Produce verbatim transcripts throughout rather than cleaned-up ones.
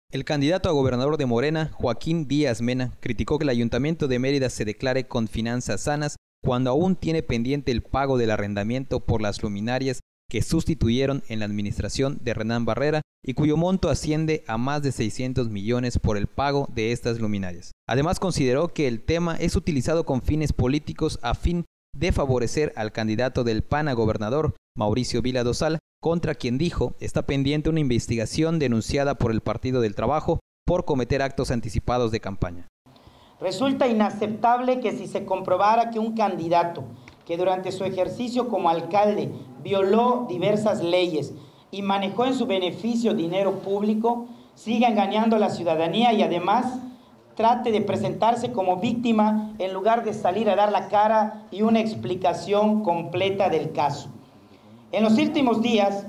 El candidato a gobernador de Morena, Joaquín Díaz Mena, criticó que el Ayuntamiento de Mérida se declare con finanzas sanas cuando aún tiene pendiente el pago del arrendamiento por las luminarias que sustituyeron en la administración de Renán Barrera y cuyo monto asciende a más de seiscientos millones por el pago de estas luminarias. Además, consideró que el tema es utilizado con fines políticos a fin de favorecer al candidato del P A N a gobernador, Mauricio Vila Dosal, contra quien dijo está pendiente una investigación denunciada por el Partido del Trabajo por cometer actos anticipados de campaña. Resulta inaceptable que si se comprobara que un candidato que durante su ejercicio como alcalde violó diversas leyes y manejó en su beneficio dinero público, siga engañando a la ciudadanía y además trate de presentarse como víctima en lugar de salir a dar la cara y una explicación completa del caso. En los últimos días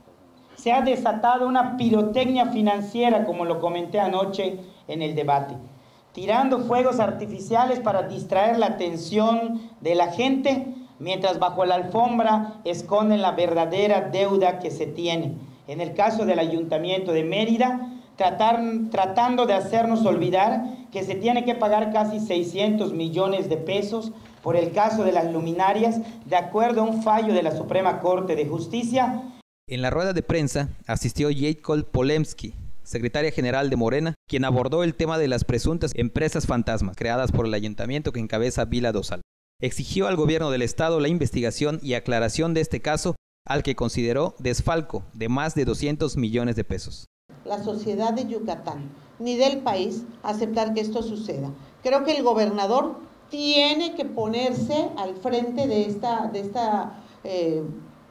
se ha desatado una pirotecnia financiera, como lo comenté anoche en el debate, tirando fuegos artificiales para distraer la atención de la gente, mientras bajo la alfombra esconden la verdadera deuda que se tiene. En el caso del Ayuntamiento de Mérida, tratar, tratando de hacernos olvidar que se tiene que pagar casi seiscientos millones de pesos por el caso de las luminarias, de acuerdo a un fallo de la Suprema Corte de Justicia. En la rueda de prensa asistió Jacob Polemski, secretaria general de Morena, quien abordó el tema de las presuntas empresas fantasmas creadas por el ayuntamiento que encabeza Vila Dosal. Exigió al gobierno del estado la investigación y aclaración de este caso, al que consideró desfalco de más de doscientos millones de pesos. La sociedad de Yucatán, ni del país, aceptar que esto suceda. Creo que el gobernador tiene que ponerse al frente de esta, de esta, eh,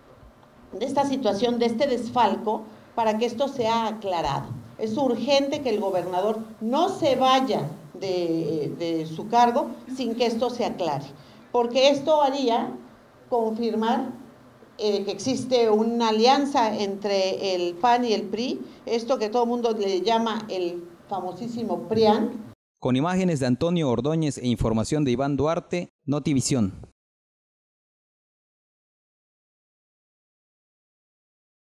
de esta situación, de este desfalco, para que esto sea aclarado. Es urgente que el gobernador no se vaya de, de su cargo sin que esto se aclare, porque esto haría confirmar eh, que existe una alianza entre el P A N y el P R I, esto que todo el mundo le llama el famosísimo PRIAN. Con imágenes de Antonio Ordóñez e información de Iván Duarte, Notivisión.